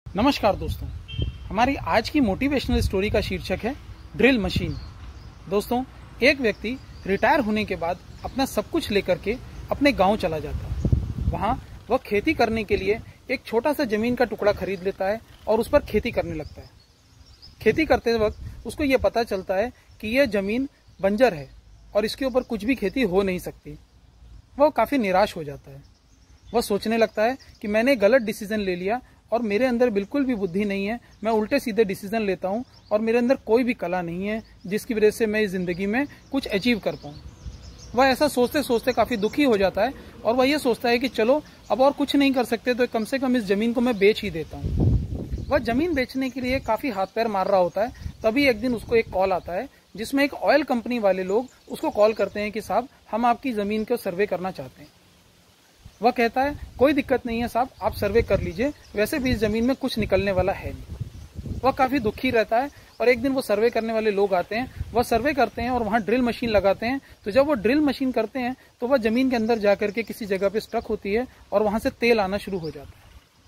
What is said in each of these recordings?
नमस्कार दोस्तों, हमारी आज की मोटिवेशनल स्टोरी का शीर्षक है ड्रिल मशीन। दोस्तों, एक व्यक्ति रिटायर होने के बाद अपना सब कुछ लेकर के अपने गांव चला जाता है। वहां वह खेती करने के लिए एक छोटा सा जमीन का टुकड़ा खरीद लेता है और उस पर खेती करने लगता है। खेती करते वक्त उसको यह पता चलता है कि यह जमीन बंजर है और इसके ऊपर कुछ भी खेती हो नहीं सकती। वह काफी निराश हो जाता है। वह सोचने लगता है कि मैंने गलत डिसीजन ले लिया और मेरे अंदर बिल्कुल भी बुद्धि नहीं है। मैं उल्टे सीधे डिसीजन लेता हूं और मेरे अंदर कोई भी कला नहीं है जिसकी वजह से मैं इस जिंदगी में कुछ अचीव कर पाऊं। वह ऐसा सोचते सोचते काफी दुखी हो जाता है और वह यह सोचता है कि चलो अब और कुछ नहीं कर सकते तो कम से कम इस जमीन को मैं बेच ही देता हूं। वह जमीन बेचने के लिए काफी हाथ पैर मार रहा होता है। तभी एक दिन उसको एक कॉल आता है जिसमें एक ऑयल कंपनी वाले लोग उसको कॉल करते हैं कि साहब, हम आपकी जमीन को सर्वे करना चाहते हैं। वह कहता है कोई दिक्कत नहीं है साहब, आप सर्वे कर लीजिए, वैसे भी इस जमीन में कुछ निकलने वाला है नहीं। वह काफी दुखी रहता है और एक दिन वो सर्वे करने वाले लोग आते हैं। वह सर्वे करते हैं और वहां ड्रिल मशीन लगाते हैं। तो जब वो ड्रिल मशीन करते हैं तो वह जमीन के अंदर जाकर के किसी जगह पे स्टक होती है और वहां से तेल आना शुरू हो जाता है।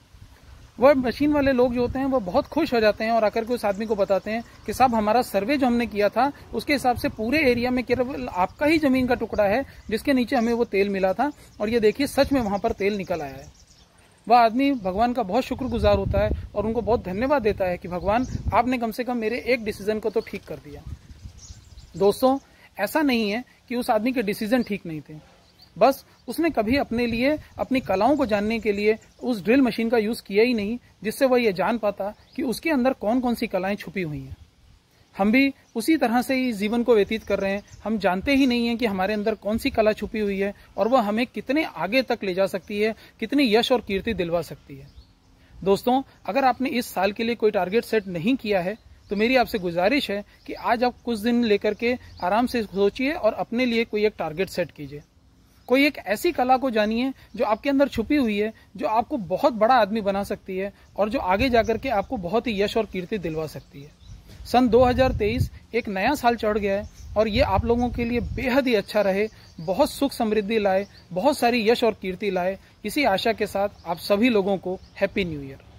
वह मशीन वाले लोग जो होते हैं वो बहुत खुश हो जाते हैं और आकर के उस आदमी को बताते हैं कि साहब, हमारा सर्वे जो हमने किया था उसके हिसाब से पूरे एरिया में केवल आपका ही जमीन का टुकड़ा है जिसके नीचे हमें वो तेल मिला था और ये देखिए सच में वहां पर तेल निकल आया है। वह आदमी भगवान का बहुत शुक्रगुजार होता है और उनको बहुत धन्यवाद देता है कि भगवान, आपने कम से कम मेरे एक डिसीजन को तो ठीक कर दिया। दोस्तों, ऐसा नहीं है कि उस आदमी के डिसीजन ठीक नहीं थे, बस उसने कभी अपने लिए अपनी कलाओं को जानने के लिए उस ड्रिल मशीन का यूज किया ही नहीं, जिससे वह ये जान पाता कि उसके अंदर कौन कौन सी कलाएं छुपी हुई हैं। हम भी उसी तरह से ही जीवन को व्यतीत कर रहे हैं। हम जानते ही नहीं है कि हमारे अंदर कौन सी कला छुपी हुई है और वह हमें कितने आगे तक ले जा सकती है, कितनी यश और कीर्ति दिलवा सकती है। दोस्तों, अगर आपने इस साल के लिए कोई टारगेट सेट नहीं किया है तो मेरी आपसे गुजारिश है कि आज आप कुछ दिन लेकर के आराम से सोचिए और अपने लिए कोई एक टारगेट सेट कीजिए। कोई एक ऐसी कला को जानिए जो आपके अंदर छुपी हुई है, जो आपको बहुत बड़ा आदमी बना सकती है और जो आगे जाकर के आपको बहुत ही यश और कीर्ति दिलवा सकती है। सन 2023 एक नया साल चढ़ गया है और ये आप लोगों के लिए बेहद ही अच्छा रहे, बहुत सुख समृद्धि लाए, बहुत सारी यश और कीर्ति लाए। इसी आशा के साथ आप सभी लोगों को हैप्पी न्यू ईयर।